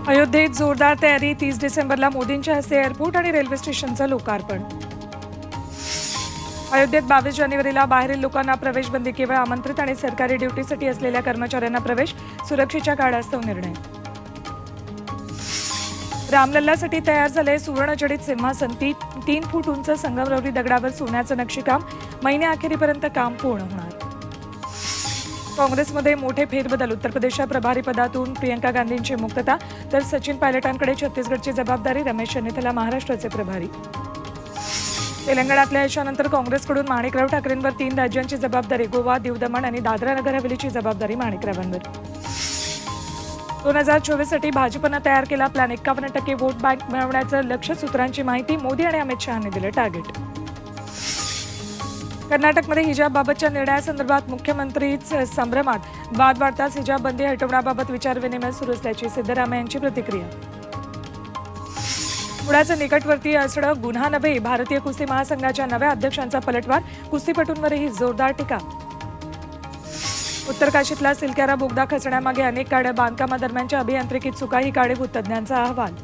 अयोध्येत जोरदार तयारी. 30 डिसेंबरला मोदींच्या हस्ते एअरपोर्ट आणि रेल्वे स्टेशनचं लोकार्पण. अयोध्येत 22 जानेवारीला बाहेरील लोकांना प्रवेश बंदी. केवळ आमंत्रित आणि सरकारी ड्युटीसाठी असलेल्या कर्मचाऱ्यांना प्रवेश. सुरक्षेच्या कारणास्तव निर्णय. रामलल्लासाठी तयार झाले सुवर्णजडित सिंहासन. 3 फूट उंच संगमरवरी दगडावर सोन्याचं नक्षीकाम. महिन्याअखेरीपर्यंत काम पूर्ण होणार. काँग्रेसमध्ये मोठे फेरबदल. उत्तर प्रदेशच्या प्रभारीपदातून प्रियंका गांधींची मुक्तता, तर सचिन पायलटांकडे छत्तीसगडची जबाबदारी. रमेश चन्नीथला महाराष्ट्राचे प्रभारी. तेलंगणातल्या यशानंतर काँग्रेसकडून माणिकराव ठाकरेंवर 3 राज्यांची जबाबदारी. गोवा, दीव दमण आणि दादरा नगर हवेलीची जबाबदारी माणिकरावांवर. 2024 साठी भाजपनं तयार केला प्लॅन. 51% वोट बँक मिळवण्याचं लक्ष्य. सूत्रांची माहिती. मोदी आणि अमित शहांनी दिलं टार्गेट. कर्नाटकमध्ये हिजाबबाबतच्या निर्णयासंदर्भात मुख्यमंत्रीच संभ्रमात. वाद वाढताच हिजाब बंदी हटवण्याबाबत विचारविनिमय सुरू असल्याची सिद्धरामय्या यांची प्रतिक्रिया. पुण्याचं निकटवर्तीय असणं गुन्हा नव्हे. भारतीय कुस्ती महासंघाच्या नव्या अध्यक्षांचा पलटवार. कुस्तीपटूंवरही जोरदार टीका. उत्तर काशीतला सिलक्यारा बोगदा खचण्यामागे अनेक काळ्या बांधकामादरम्यानच्या अभियांत्रिकीत चुका ही कारणीभूत. तज्ज्ञांचा अहवाल.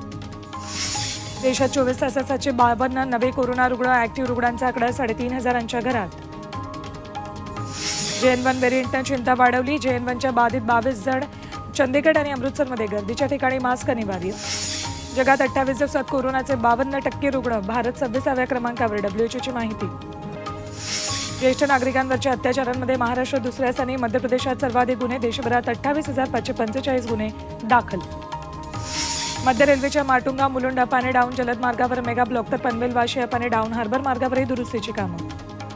देशात 24 तासात 752 नवे कोरोना रुग्ण. ऍक्टिव्ह रुग्णांचा आकडा 3,500च्या घरात. JN1 व्हेरियंटनं चिंता वाढवली. JN1च्या बाधित 22 जण. चंदीगड आणि अमृतसरमध्ये गर्दीच्या ठिकाणी मास्क अनिवार्य. जगात 28 दिवसात कोरोनाचे 52% रुग्ण. भारत 26व्या क्रमांकावर. WHOची माहिती. ज्येष्ठ नागरिकांवरच्या अत्याचारांमध्ये महाराष्ट्र दुसऱ्या स्थानी. मध्य प्रदेशात सर्वाधिक गुन्हे. देशभरात 28,545 गुन्हे दाखल. मध्य रेल्वेच्या माटुंगा मुलुंड अप आणि डाऊन जलद मार्गावर मेगा ब्लॉक, तर पनवेल वाशी अप आणि डाऊन हार्बर मार्गावरही दुरुस्तीची कामं.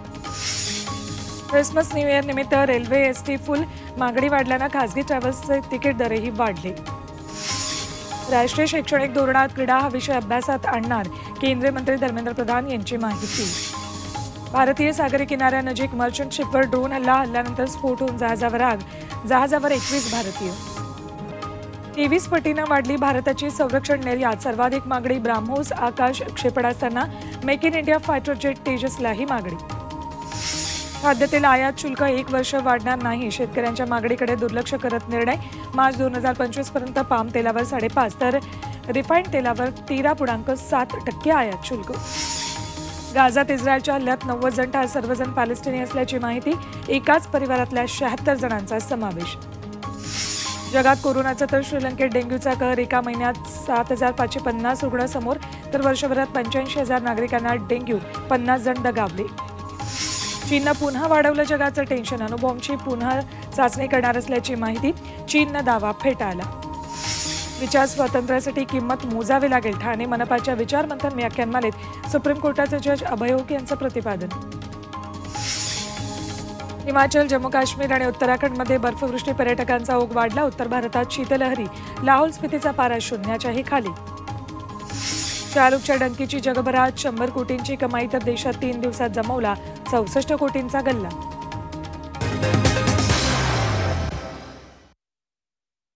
क्रिसमस न्यू इयर निमित्त रेल्वे एसटी फुल. मागणी वाढल्यानं खासगी ट्रॅव्हल्सचे तिकीट दरही वाढले. राष्ट्रीय शैक्षणिक धोरणात क्रीडा हा विषय अभ्यासात आणणार. केंद्रीय मंत्री धर्मेंद्र प्रधान यांची माहिती. भारतीय सागरी किनाऱ्यानजीक मर्चंट शिपवर ड्रोन हल्ल्यानंतर स्फोट होऊन जहाजावर आग. जहाजावर 21 भारतीय. 23 पटीनं वाढली भारताची संरक्षण निर्यात. सर्वाधिक मागणी. ब्राह्मोस आकाश क्षेपणास्त्रांना. Make in India fighter jet तेजसलाही मागणी. खाद्यतेल आयात शुल्क 1 वर्ष वाढणार नाही. शेतकऱ्यांच्या मागणीकडे दुर्लक्ष करत निर्णय. मार्च 2025 पर्यंत पाम तेलावर 5.5% तर रिफाईंड तेलावर 13.7% आयात शुल्क. गाझात इस्रायलच्या हल्ल्यात 90 जण ठार. सर्वजण पॅलेस्टिनी असल्याची माहिती. एकाच परिवारातल्या 76 जणांचा समावेश. जगात कोरोनाचा तर श्रीलंकेत डेंग्यूचा कहर. एका महिन्यात 7,550 रुग्ण समोर, तर वर्षभरात 85,000 नागरिकांना डेंग्यू. 50 जण दगावले. चीननं पुन्हा वाढवलं जगाचं टेन्शन. अणुबॉम्बची पुन्हा चाचणी करणार असल्याची माहिती. चीननं दावा फेटाळला. विचार स्वातंत्र्यासाठी किंमत मोजावी लागेल. ठाणे मनपाच्या विचारमंथन व्याख्यानमालेत सुप्रीम कोर्टाचे जज अभय ओक यांचं प्रतिपादन. हिमाचल, जम्मू काश्मीर आणि उत्तराखंडमध्ये बर्फवृष्टी. पर्यटकांचा ओघ वाढला. उत्तर भारतात शीतलहरी. लाहोल स्पितीचा पारा शून्याच्याही खाली. शाहरुखच्या डंकीची जगभरात 100 कोटींची कमाई, तर देशात 3 दिवसात जमवला 64 कोटींचा गल्ला.